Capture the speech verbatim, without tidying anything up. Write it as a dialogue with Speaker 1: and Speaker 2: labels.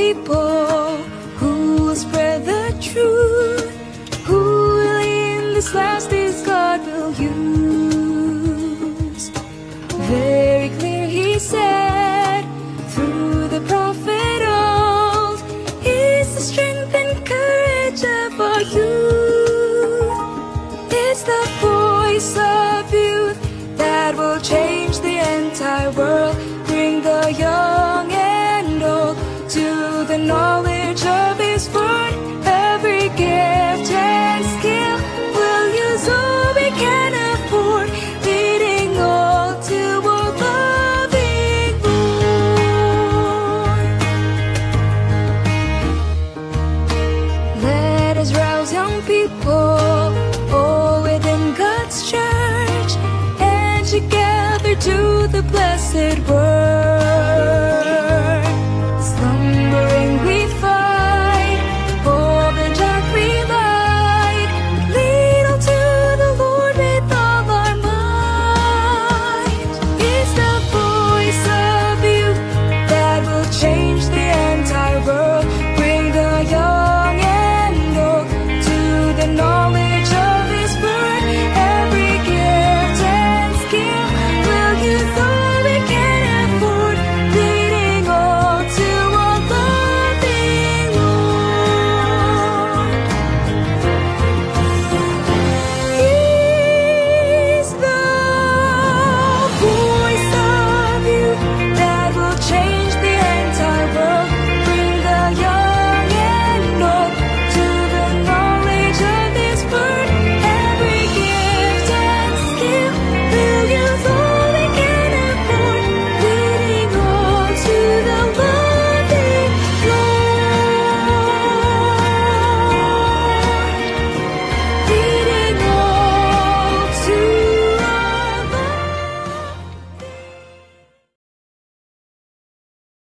Speaker 1: people who will spread the truth, who in this last days God will use. Very clear he said through the prophet old, is the strength and courage of our youth. It's the voice of youth that will change the entire world, bring the young and old to the knowledge of His word. Every gift and skill we'll use all we can afford, leading all to a loving Lord. Let us rouse young people all within God's church, and together to the blessed word.